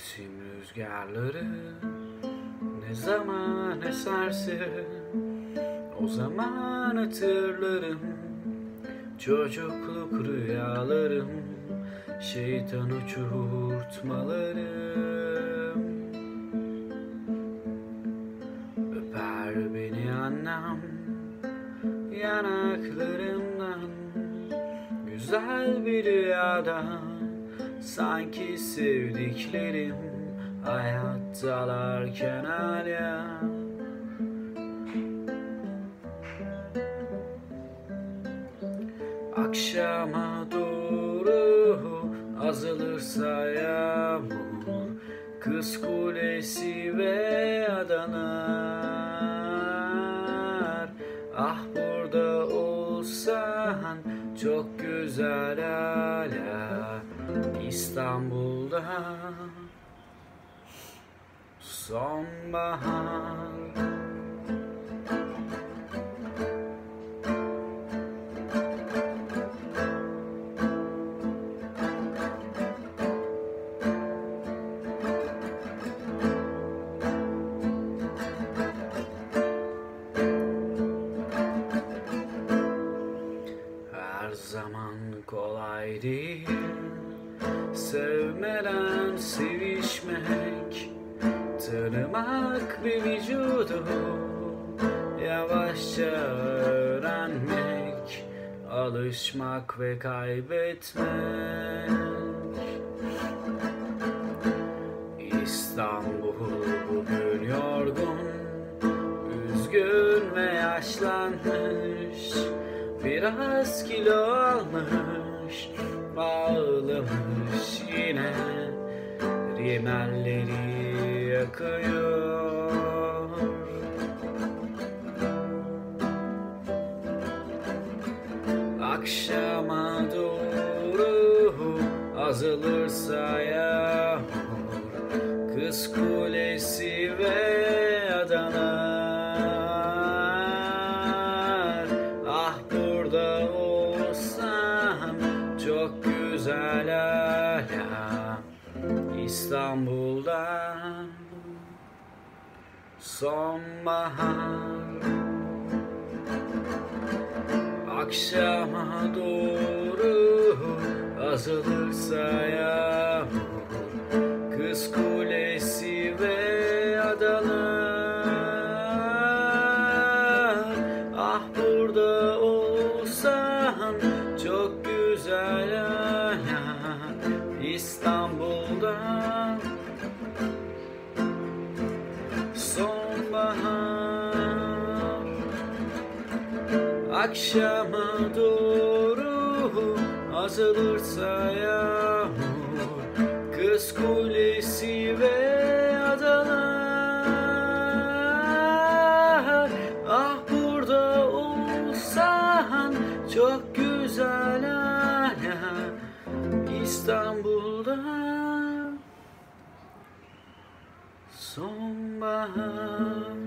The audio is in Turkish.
Mevsim rüzgarları ne zaman eserse o zaman hatırlarım. Çocukluk rüyalarım, şeytan uçurtmalarım. Öper beni annem yanaklarımdan, güzel bir rüyada. Sanki sevdiklerim hayattalarken hala. Akşama doğru azalırsa yağmur, Kız Kulesi ve adalar. Ah burada olsan çok güzel hala. İstanbul'da sonbahar. Her zaman kolay değil sevmeden sevişmek, tanımak bir vücudu, yavaşça öğrenmek, alışmak ve kaybetmek. İstanbul bugün yorgun, üzgün ve yaşlanmış, biraz kilo almış, ağlamış yine, rimelleri yakıyor. Akşama doğru azalırsa yağmur, Kız Kulesi ve adalar. Ah burada olsam çok güzel hala. İstanbul'da sonbahar. Akşama doğru azalırsa yağmur, Kız Kulesi ve adalar. Ah burada olsam çok güzel hala. İstanbul'da sonbahar. Akşama doğru azalırsa yağmur, Kız Kulesi ve adalar. Ah burada olsan çok güzel hala. İstanbul'da sonbahar.